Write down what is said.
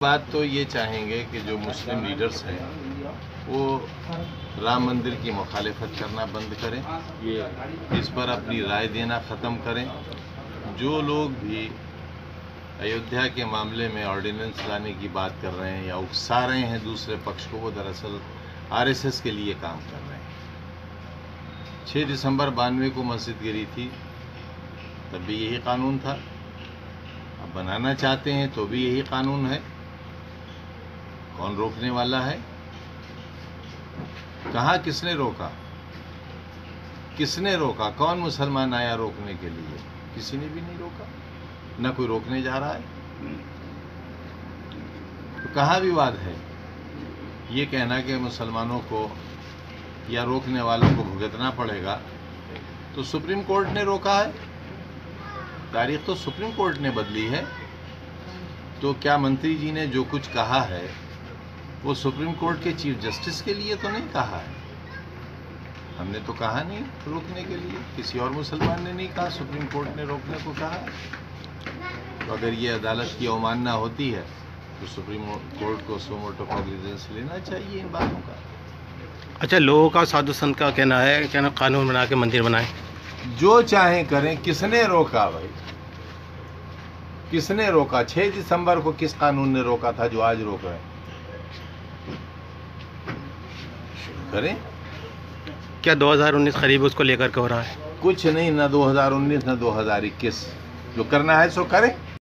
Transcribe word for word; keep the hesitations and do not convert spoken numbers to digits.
बात तो ये चाहेंगे कि जो मुस्लिम लीडर्स हैं वो राम मंदिर की मुखालिफत करना बंद करें, ये इस पर अपनी राय देना ख़त्म करें। जो लोग भी अयोध्या के मामले में ऑर्डिनेंस लाने की बात कर रहे हैं या उकसा रहे हैं दूसरे पक्ष को, वो दरअसल आरएसएस के लिए काम कर रहे हैं। छह दिसंबर बानवे को मस्जिद गिरी थी, तब भी यही कानून था। अब बनाना चाहते हैं तो भी यही कानून है। कौन रोकने वाला है? कहाँ किसने रोका? किसने रोका? कौन मुसलमान आया रोकने के लिए? किसी ने भी नहीं रोका, न कोई रोकने जा रहा है। तो कहाँ विवाद है? ये कहना कि मुसलमानों को या रोकने वालों को भुगतना पड़ेगा, तो सुप्रीम कोर्ट ने रोका है। तारीख तो सुप्रीम कोर्ट ने बदली है। तो क्या मंत्री जी ने जो कुछ कहा है वो सुप्रीम कोर्ट के चीफ जस्टिस के लिए तो नहीं कहा है? हमने तो कहा नहीं रोकने के लिए, किसी और मुसलमान ने नहीं कहा, सुप्रीम कोर्ट ने रोकने को कहा है। तो अगर ये अदालत की अवमानना होती है तो सुप्रीम कोर्ट को सो मोटो कॉग्निजेंस लेना चाहिए इन बातों का। अच्छा, लोगों का साधु संत का कहना है कहना कानून बना के मंदिर बनाएं। जो चाहें करें, किसने रोका भाई? किसने रोका? छह दिसंबर को किस कानून ने रोका था जो आज रोक रहे हैं? करें। क्या दो हज़ार उन्नीस करीब उसको लेकर के हो रहा है? कुछ नहीं, ना दो हज़ार उन्नीस ना दो हज़ार इक्कीस। जो करना है सो करें।